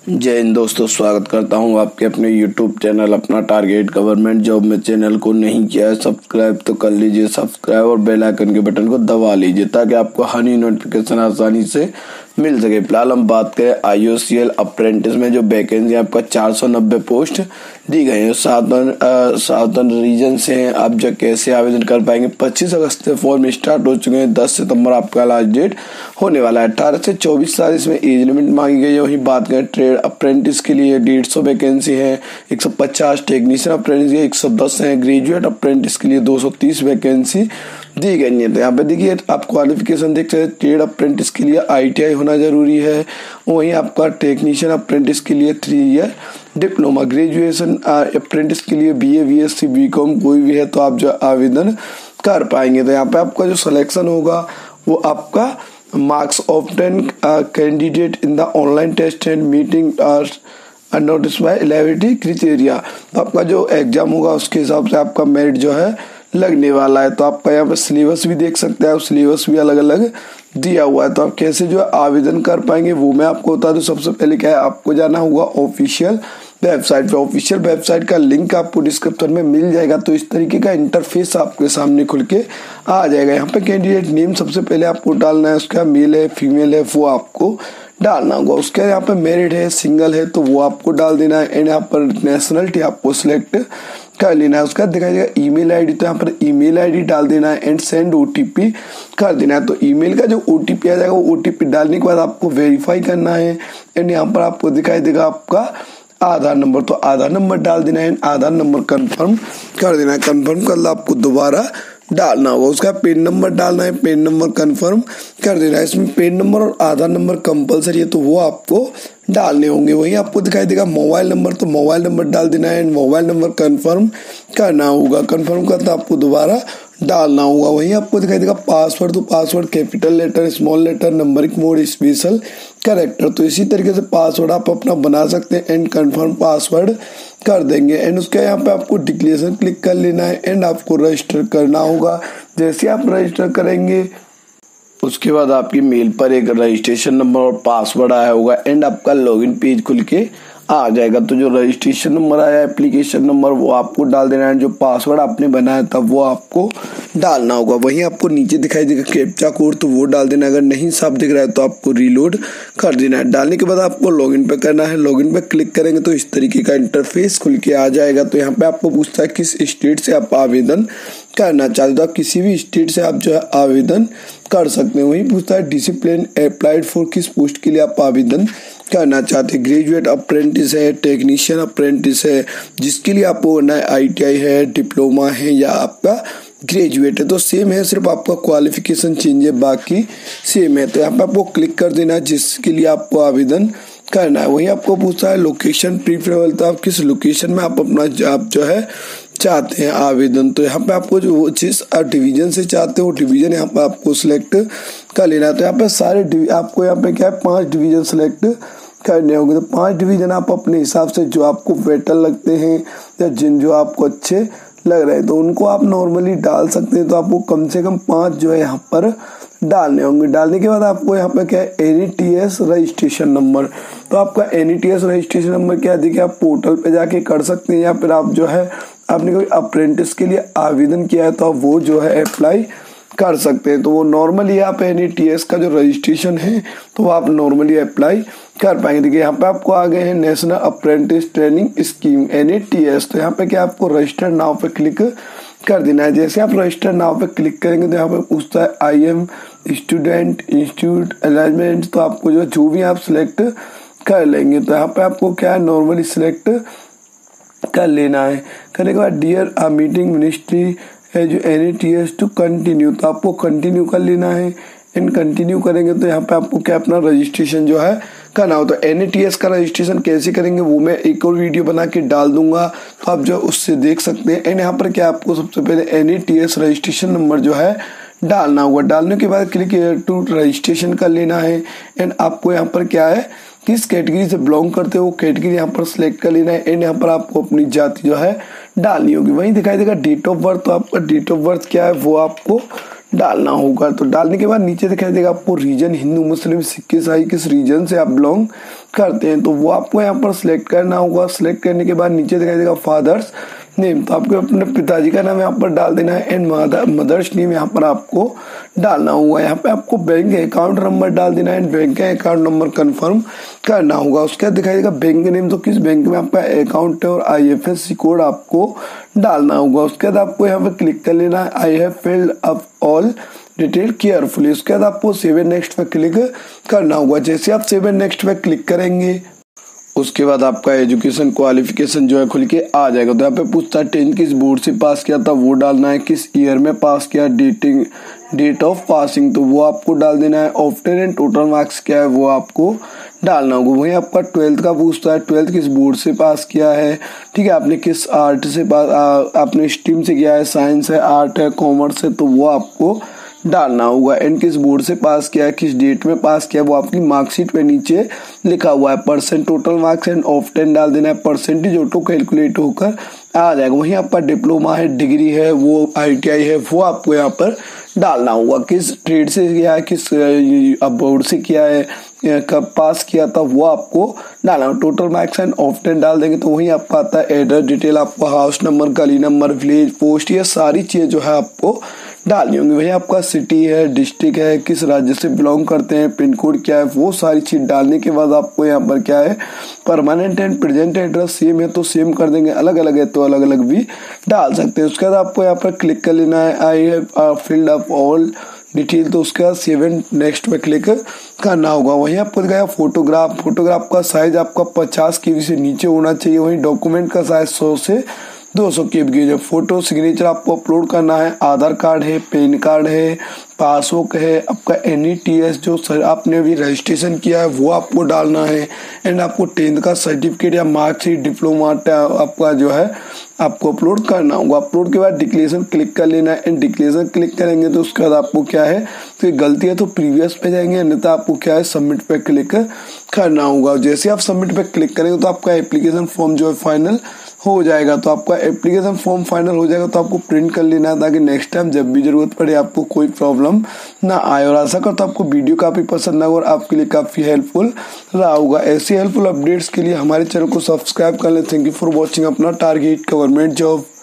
जय हिंद दोस्तों, स्वागत करता हूं आपके अपने YouTube चैनल अपना टारगेट गवर्नमेंट जॉब में। चैनल को नहीं किया है सब्सक्राइब तो कर लीजिए सब्सक्राइब और बेल आइकन के बटन को दबा लीजिए ताकि आपको हर नोटिफिकेशन आसानी से मिल सके। फिलहाल हम बात करें IOCL अप्रेंटिस में जो वैकेंसी आपका 490 पोस्ट दी गई है। साउथर्न रीजन से हैं। आप जो कैसे आवेदन कर पाएंगे, 25 अगस्त से फॉर्म स्टार्ट हो चुके हैं। 10 सितंबर आपका लास्ट डेट होने वाला है। 18 से 24 साल इसमें एज लिमिट मांगी गई है। वहीं बात करें ट्रेड अप्रेंटिस के लिए 150 वैकेंसी है। 150 टेक्नीशियन अप्रेंटिस के 110 है। ग्रेजुएट अप्रेंटिस के लिए 230 वैकेंसी दी गई है। तो यहाँ पे देखिए आप क्वालिफिकेशन देख सकते हैं। ट्रेड अप्रेंटिस के लिए ITI होना जरूरी है। वहीं आपका टेक्नीशियन अप्रेंटिस के लिए 3 ईयर डिप्लोमा। ग्रेजुएशन अप्रेंटिस के लिए BA BSc BCom कोई भी है तो आप जो आवेदन कर पाएंगे। तो यहाँ पे आपका जो सिलेक्शन होगा वो आपका marks of 10 candidate in the online test and meeting notice by eligibility criteria. तो आपका जो एग्जाम होगा उसके हिसाब से आपका मेरिट जो है लगने वाला है। तो आपका यहाँ पे सिलेबस भी देख सकते हैं। सिलेबस भी अलग अलग दिया हुआ है। तो आप कैसे जो आवेदन कर पाएंगे वो मैं आपको बता दूं। सबसे पहले क्या है, आपको जाना होगा ऑफिशियल वेबसाइट पे। ऑफिशियल वेबसाइट का लिंक आपको डिस्क्रिप्शन में मिल जाएगा। तो इस तरीके का इंटरफेस आपके सामने खुल के आ जाएगा। यहाँ पे कैंडिडेट नेम सबसे पहले आपको डालना है। उसका मेल है फीमेल है वो आपको डालना होगा। उसके यहाँ पे मैरिड है सिंगल है तो वो आपको डाल देना है। एंड यहाँ पर नेशनलिटी आपको सिलेक्ट कर लेना है। उसका दिखाई देगा ईमेल आईडी, तो यहाँ पर ईमेल आईडी डाल देना है। एंड सेंड OTP कर देना है। तो ईमेल का जो OTP आ जाएगा वो OTP डालने के बाद आपको वेरीफाई करना है। एंड यहाँ पर आपको दिखाई देगा आपका आधार नंबर, तो आधार नंबर डाल देना है। आधार नंबर कंफर्म कर देना है। कंफर्म कर लो आपको दोबारा डालना होगा। उसका पेन नंबर डालना है। पेन नंबर कंफर्म कर देना है। इसमें पेन नंबर और आधार नंबर कंपलसरी है तो वो आपको डालने होंगे। वहीं आपको दिखाई देगा मोबाइल नंबर, तो मोबाइल नंबर डाल देना है। मोबाइल नंबर कंफर्म करना होगा। कंफर्म करता आपको दोबारा डालना होगा। वहीं आपको दिखाई देगा पासवर्ड, तो password capital letter small letter numeric mode special character. तो इसी तरीके से पासवर्ड आप अपना बना सकते हैं। एंड कंफर्म पासवर्ड कर देंगे। एंड उसके यहाँ पे आपको डिक्लेरेशन क्लिक कर लेना है। एंड आपको रजिस्टर करना होगा। जैसे आप रजिस्टर करेंगे उसके बाद आपकी मेल पर एक रजिस्ट्रेशन नंबर और पासवर्ड आया होगा। एंड आपका लॉगिन पेज खुल के आ जाएगा। तो जो रजिस्ट्रेशन नंबर आया एप्लीकेशन नंबर वो आपको डाल देना है। जो पासवर्ड आपने बनाया था वो आपको डालना होगा। वहीं आपको नीचे दिखाई देगा कैप्चा कोड, तो वो डाल देना। अगर नहीं साफ दिख रहा है तो आपको रीलोड कर देना है। डालने के बाद आपको लॉगिन पे करना है। लॉगिन पे क्लिक करेंगे तो इस तरीके का इंटरफेस खुल के आ जाएगा। तो यहाँ पे आपको पूछता है किस स्टेट से आप आवेदन करना चाहते हो। तो आप किसी भी स्टेट से आप जो है आवेदन कर सकते हैं। वही पूछता है डिसिप्लिन अप्लाइड फॉर, किस पोस्ट के लिए आप आवेदन करना चाहते हैं। ग्रेजुएट अप्रेंटिस है, टेक्नीशियन अप्रेंटिस है, जिसके लिए आपको ना ITI है, डिप्लोमा है या आपका ग्रेजुएट है। तो सेम है, सिर्फ आपका क्वालिफिकेशन चेंज है, बाकी सेम है। तो यहाँ पे आपको क्लिक कर देना है जिसके लिए आपको आवेदन करना है। वही आपको पूछता है लोकेशन प्रीफरेबल, तो आप किस लोकेशन में आप अपना जॉब जो है चाहते हैं आवेदन। तो यहाँ पे आपको जो जिस डिवीजन से चाहते हो डिवीजन यहाँ पे आपको सिलेक्ट कर लेना है। तो यहाँ पे सारे आपको यहाँ पे क्या है 5 डिवीजन सिलेक्ट करने होंगे। तो 5 डिवीजन आप अपने हिसाब से जो आपको बेटर लगते हैं या जो आपको अच्छे लग रहे हैं तो उनको आप नॉर्मली डाल सकते हैं। तो आपको कम से कम 5 जो है यहाँ पर डालने होंगे। डालने के बाद आपको यहाँ पे क्या है NETS रजिस्ट्रेशन नंबर। तो आपका NETS रजिस्ट्रेशन नंबर क्या है, देखिए आप पोर्टल पे जाके कर सकते हैं या फिर आप जो है आपने कोई अप्रेंटिस के लिए आवेदन किया है तो आप वो जो है अप्लाई कर सकते हैं। तो वो नॉर्मली आप NETS का जो रजिस्ट्रेशन है तो आप नॉर्मली अप्लाई कर पाएंगे। देखिए यहाँ पे आपको आ गए हैं National Apprentice Training Scheme NETS। तो यहाँ पे क्या आपको रजिस्टर नाउ पे क्लिक कर देना है। जैसे आप रजिस्टर नाउ पे क्लिक करेंगे तो यहाँ पे पूछता है IM स्टूडेंट इंस्टीट्यूट अरेंजमेंट। तो आपको जो भी आप सिलेक्ट कर लेंगे। तो यहाँ पे आपको क्या है नॉर्मली सिलेक्ट कर लेना है। करने के बाद डियर मीटिंग मिनिस्ट्री है जो NETS टू कंटिन्यू, तो आपको कंटिन्यू कर लेना है। एंड कंटिन्यू करेंगे तो यहाँ पे आपको क्या अपना रजिस्ट्रेशन जो है करना हो। तो NETS का रजिस्ट्रेशन कैसे करेंगे वो मैं एक और वीडियो बना के डाल दूंगा, तो आप जो उससे देख सकते हैं। एंड यहाँ पर क्या आपको सबसे पहले NETS रजिस्ट्रेशन नंबर जो है डालना होगा। डालने के बाद क्लिक टू रजिस्ट्रेशन कर लेना है। एंड आपको यहाँ पर क्या है किस कैटेगरी से बिलोंग करते हो वो कैटेगरी यहाँ पर सिलेक्ट कर लेना है। एंड यहाँ पर आपको अपनी जाति जो है डालनी होगी। वहीं दिखाई देगा डेट ऑफ बर्थ, तो आपका डेट ऑफ बर्थ क्या है वो आपको डालना होगा। तो डालने के बाद नीचे दिखाई देगा आपको रीजन, हिंदू मुस्लिम सिख ईसाई, किस रीजन से आप बिलोंग करते हैं तो वो आपको यहाँ पर सिलेक्ट करना होगा। सिलेक्ट करने के बाद नीचे दिखाई देगा फादर्स नेम, तो आपको अपने पिताजी का नाम यहाँ पर डाल देना है एंड मदर्स नेम यहाँ पर आपको डालना होगा। यहाँ पे आपको बैंक अकाउंट नंबर डाल देना है and bank account number confirm करना होगा। उसके बाद दिखाई देगा बैंक नेम, तो किस बैंक में आपका अकाउंट है और IFSC कोड आपको डालना होगा। उसके बाद आपको यहाँ पे क्लिक कर लेना है I have filled up all detail carefully. उसके बाद आपको सेव एंड नेक्स्ट पे क्लिक करना होगा। जैसे आप सेव एंड नेक्स्ट पे क्लिक करेंगे उसके बाद आपका एजुकेशन क्वालिफिकेशन जो है खुल के आ जाएगा। तो यहाँ पे पूछता है 10th किस बोर्ड से पास किया था वो डालना है, किस ईयर में पास किया, डेट ऑफ पासिंग तो वो आपको डाल देना है, ऑफ्टर एंड टोटल मार्क्स क्या है वो आपको डालना होगा। वहीं आपका 12th का पूछता है 12th किस बोर्ड से पास किया है, ठीक है, आपने किस आर्ट से पास, आपने स्ट्रीम से किया है, साइंस है, आर्ट है, कॉमर्स है, तो वो आपको डालना होगा। एंड किस बोर्ड से पास किया है, किस डेट में पास किया वो आपकी मार्कशीट पे नीचे लिखा हुआ है। Percent total marks and of 10 डाल देना है, परसेंटेज ऑटो कैलकुलेट होकर आ जाएगा। वहीं आपका डिप्लोमा है, डिग्री है, वो ITI है, वो आपको यहाँ पर डालना होगा। किस ट्रेड से किया है, किस बोर्ड से किया है, कब पास किया था वो आपको डालना है। टोटल मार्क्स एंड ऑफ 10 डाल देंगे तो वहीं आपका आता है एड्रेस डिटेल, आपको हाउस नंबर, गली नंबर, विलेज, पोस्ट, ये सारी चीजें जो है आपको डालनी होंगी। वही आपका सिटी है, डिस्ट्रिक्ट है, किस राज्य से बिलोंग करते हैं, पिन कोड क्या है, वो सारी चीज डालने के बाद आपको यहाँ पर क्या है permanent and present address same है तो सेम कर देंगे, अलग अलग है तो अलग अलग भी डाल सकते हैं। उसके बाद आपको यहाँ पर क्लिक कर लेना है I have filled up all detail, तो उसके बाद सेव एंड नेक्स्ट पे क्लिक करना होगा। वहीं आपको दिखाया फोटोग्राफ का साइज आपका 50 KB से नीचे होना चाहिए। वहीं डॉक्यूमेंट का साइज 100 से 200 KB की। फोटो सिग्नेचर आपको अपलोड करना है, आधार कार्ड है, पैन कार्ड है, पासबुक है, आपका NETS जो आपने अभी रजिस्ट्रेशन किया है वो आपको डालना है एंड आपको 10th का सर्टिफिकेट या मार्कशीट, डिप्लोमा आपका जो है आपको अपलोड करना होगा। अपलोड के बाद डिक्लेरेशन क्लिक कर लेना है एंड डिक्लेरेशन क्लिक करेंगे तो उसके बाद आपको क्या है तो गलती है तो प्रीवियस पे जाएंगे, अन्यथा आपको क्या है सबमिट पे क्लिक करना होगा। जैसे आप सबमिट पे क्लिक करेंगे तो आपका एप्लीकेशन फॉर्म जो है फाइनल हो जाएगा। तो आपका एप्लीकेशन फॉर्म फाइनल हो जाएगा तो आपको प्रिंट कर लेना है ताकि नेक्स्ट टाइम जब भी जरूरत पड़े आपको कोई प्रॉब्लम ना आए। और आशा करता हूं आपको वीडियो काफी पसंद आएगा और आपके लिए काफी हेल्पफुल रहा होगा। ऐसी हेल्पफुल अपडेट्स के लिए हमारे चैनल को सब्सक्राइब कर लें। थैंक यू फॉर वॉचिंग अपना टारगेट गवर्नमेंट जॉब।